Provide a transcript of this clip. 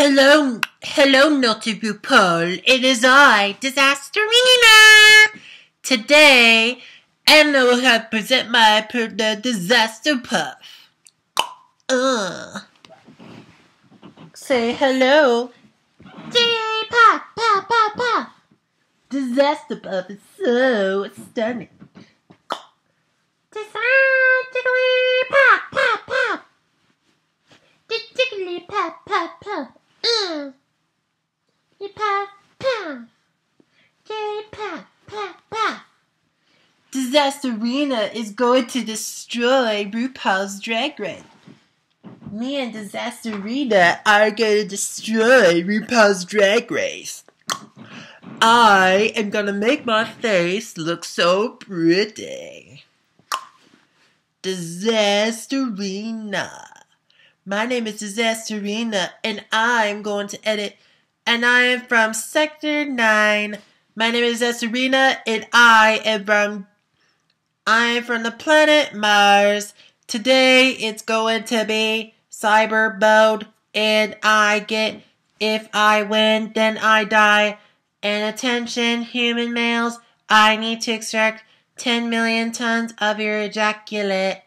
Hello, naughty RuPaul. It is I, disaterina. Today, I know how to present the disaster puff. Say hello. Puff, puff, puff, puff. Disaster puff is so stunning. Jiggly puff, puff, puff. Jiggly puff, puff, puff. Puff, puff. Jiggly puff, puff, puff. Disaterina is going to destroy RuPaul's Drag Race. Me and Disaterina are going to destroy RuPaul's Drag Race. I am going to make my face look so pretty. Disaterina. My name is Disaterina, and I'm going to edit, and I am from Sector 9. My name is Disaterina, and I am from the planet Mars. Today, it's going to be cyber mode, and if I win, then I die. And attention, human males, I need to extract 10 million tons of your ejaculate.